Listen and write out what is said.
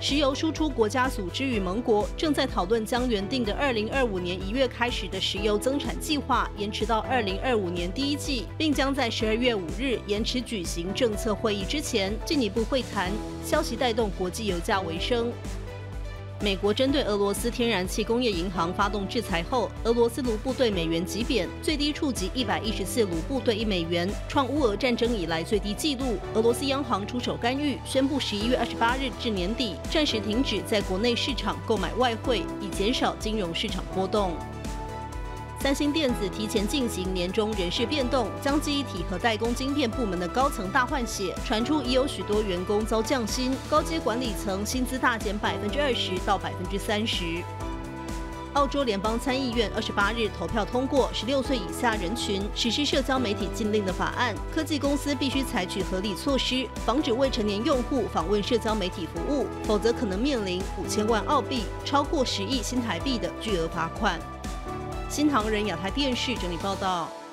石油输出国家组织与盟国正在讨论将原定的2025年1月开始的石油增产计划延迟到2025年第一季，并将在12月5日延迟举行政策会议之前进一步会谈。消息带动国际油价回升。美国针对俄罗斯天然气工业银行发动制裁后，俄罗斯卢布对美元急贬，最低触及114卢布兑1美元，创乌俄战争以来最低纪录。俄罗斯央行出手干预，宣布11月28日至年底暂时停止在国内市场购买外汇，以减少金融市场波动。三星电子提前进行年终人事变动，将记忆体和代工晶片部门的高层大换血，传出已有许多员工遭降薪，高阶管理层薪资大减20%到30%。澳洲联邦参议院28日投票通过16岁以下人群实施社交媒体禁令的法案，科技公司必须采取合理措施，防止未成年用户访问社交媒体服务，否则可能面临5000万澳币（超过10亿新台币）的巨额罚款。新唐人亚太电视整理报道。